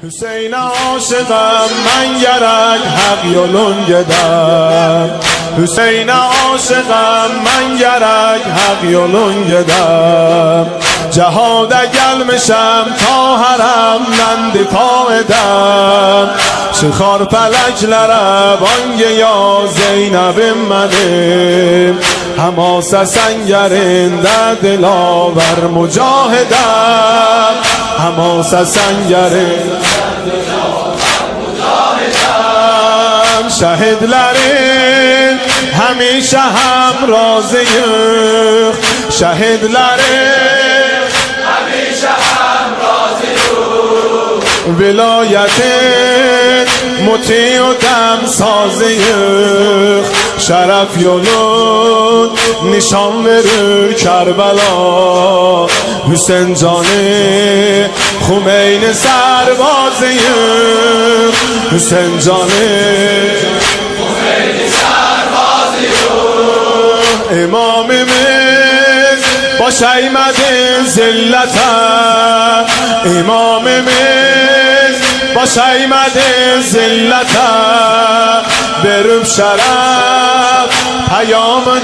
حسین عاشقم من گرک حق یولون گدم حسین عاشقم من گرک حق یولون گدم جهاد گلمشم تا حرم نند پایدم شخار پلکلره بانگ یا زینب منه حماس سنگرین در دلاور مجاهدم حماس سنگرین شهید لرین همیشه هم رازی شهید لرین همیشه هم رازی ولایت مطیع و دم سازی شرف یولون نشان برو کربلا حسین جان خمین سربازی حسین جان خمین سربازی امام من با شیمد زلتم امام من با شیمد زلتم برم شرف پیامن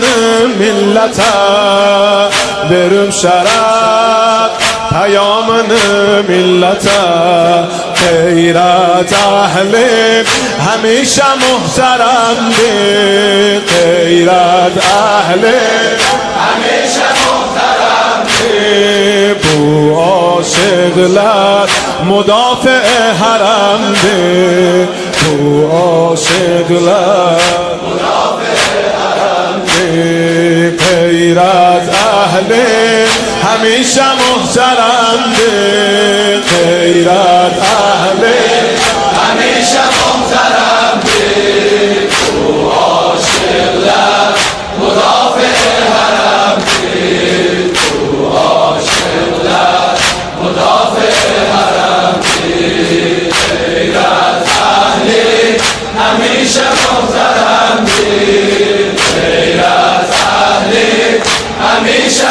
ملتم برم شرف پیامن ملتم غیرت اهل همیشه محترم به غیرت اهل همیشه محترم به بو عاشقلر مدافع حرم به بو عاشقلر مدافع حرم به غیرت اهل همیشه محترم به غیرت اهل همیشه محترم به بو عاشقلر مدافع حرم به بو عاشقلر مدافع حرم به غیرت اهل همیشه محترم به غیرت اهل همیشه